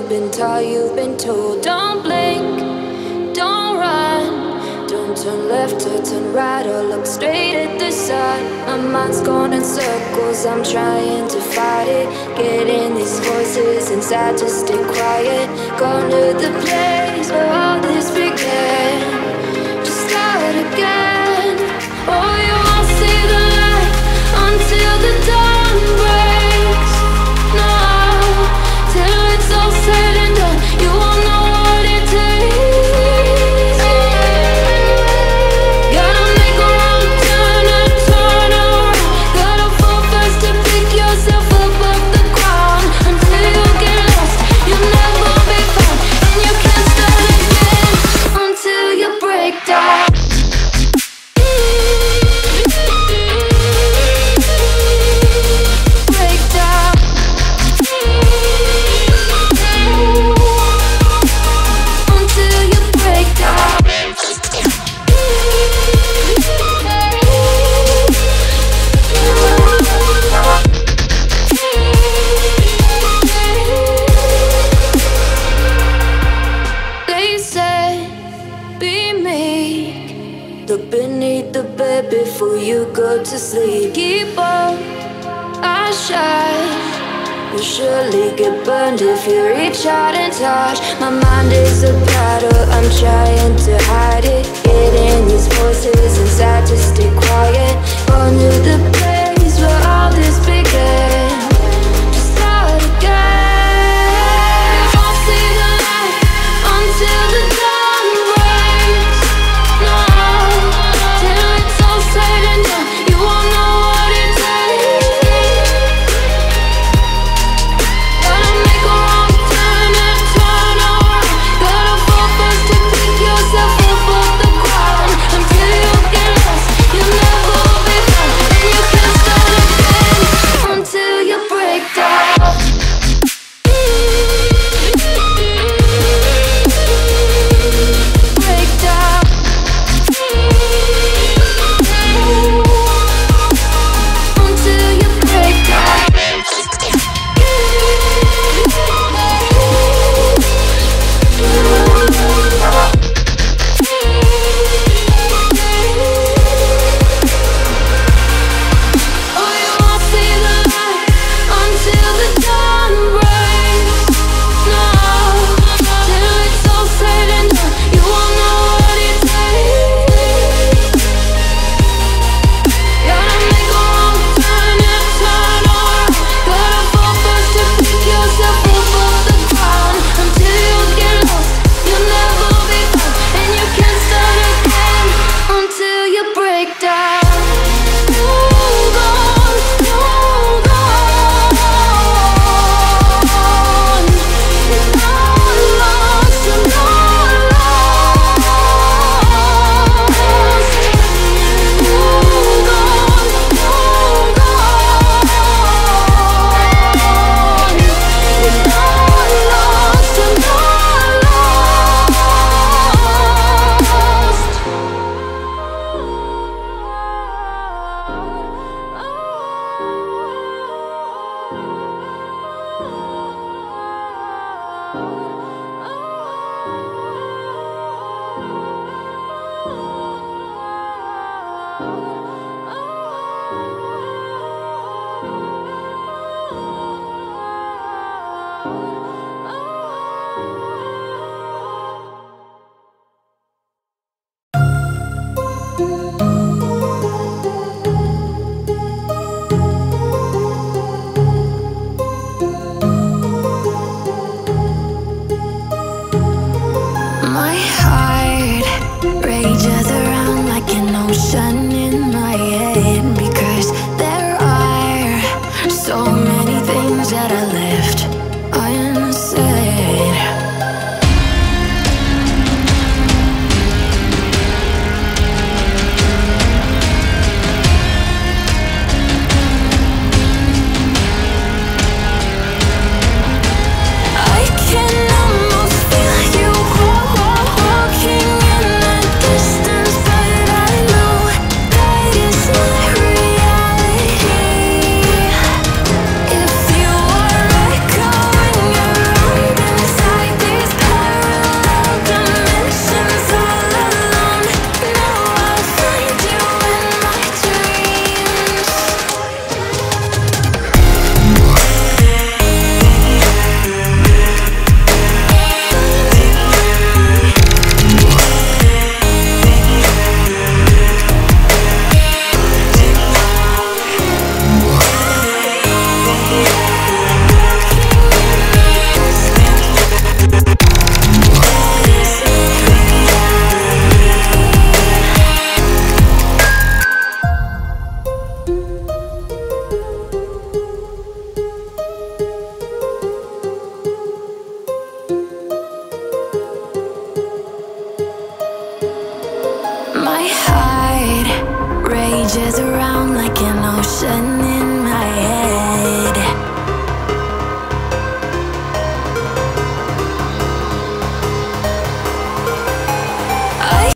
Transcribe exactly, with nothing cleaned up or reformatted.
been taught, you've been told. Don't blink, don't run, don't turn left or turn right or look straight at the sun. My mind's going in circles, I'm trying to fight it. Getting these voices inside to stay quiet. Going to the place where all this began. Just start again. Oh, you won't see the light until the dawn breaks. No, till it's all said and done, you won't know what it takes. Gotta make a wrong turn and turn around. Gotta fall first to pick yourself up off the ground. Until you get lost, you'll never be found. And you can't start again until you break down. Look beneath the bed before you go to sleep. Keep on, I shine. You'll surely get burned if you reach out and touch. My mind is a battle, I'm trying to hide it. Getting these voices inside to stay quiet. On to the place where all this began. Just start again. You won't see the light until the dawn breaks. No, till it's all said and done, you won't know what it takes. Gotta make a wrong turn and turn around. Gotta fall first to pick your changes around like an ocean